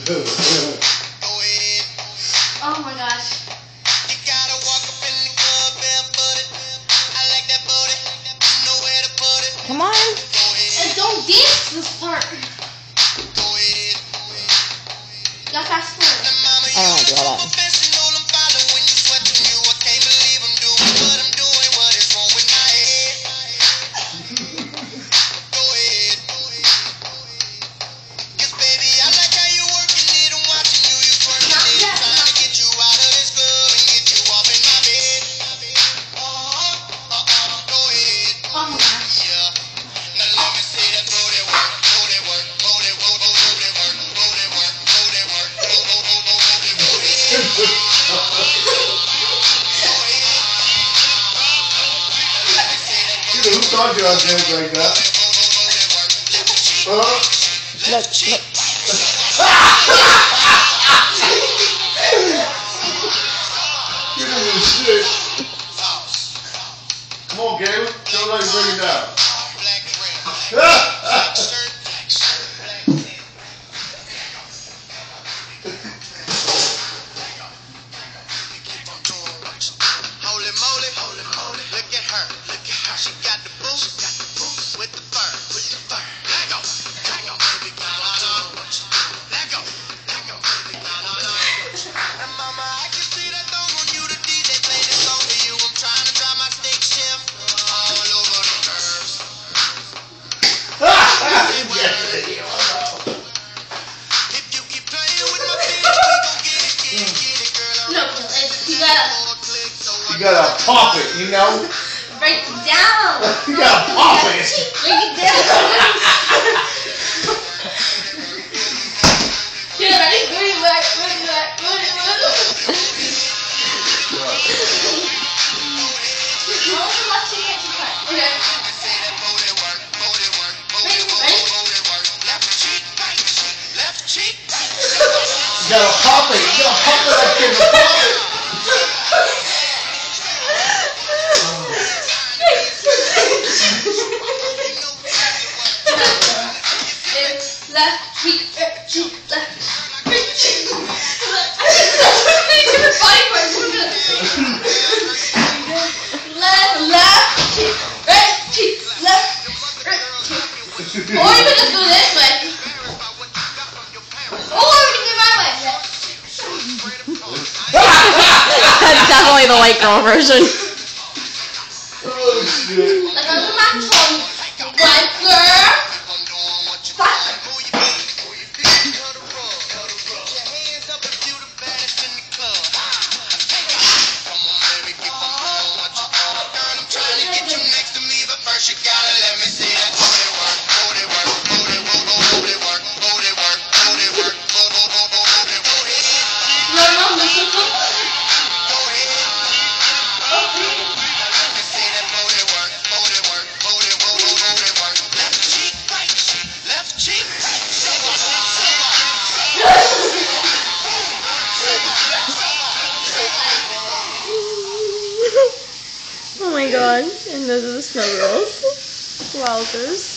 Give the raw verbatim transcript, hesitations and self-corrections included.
Oh my gosh. Come on. And don't dance this part. You got fast forward. I don't want to do all that. Who taught you how to dance like that? Huh? Look, look. You're doing shit. Come on, Caleb. Show us how you bring it down. Holy moly, holy moly, look at her, look at her. She got the boots, got the boots with the fur, with the fur. Let go, let go, baby, let go, let go, let go, baby, and mama, I can see that thong on you. The D J play this song for you. I'm trying to drive my stick shift all over the curves. If you keep playing with my feet, we gon' get it, get it, get it, girl. No, it's, you gotta, You gotta pop it, you know? break it down. You gotta pop it. Break it down. Yeah, ready? Bring it back, bring it back, bring it back. Hold the left cheek at your front. Okay. You gotta pop it. You gotta pop it like you're gonna pop it. Left cheek, right cheek, left cheek. Left, left cheek, right cheek, left, right cheek. Or you could just do this way. Or we can do my way. That's definitely the white girl version. Oh shit. Like I'm the max one. White girl. First you gotta let me see that booty work, booty work, booty work, booty work, booty work, booty work, booty work, booty work. No, no, listen to Go ahead. Let me see that booty work, booty work, booty work, booty work. Left cheek, right cheek, left cheek, right Oh my god. And those are the snow girls. Wowzers.